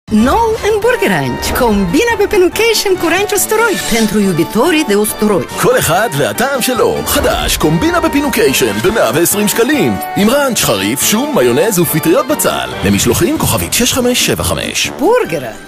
Nou în Burger Ranch, combina בפינוקיישן קוריינץ' usturoi pentru iubitorii de usturoi. כל אחד והטעם שלו. חדש, קומבינה בפינוקיישן ב-120 שקלים. עם ראנץ', חריף, שום, מיונז ופטריות בצל. למשלוחים כוכבית 6575. בורגר ראנץ'.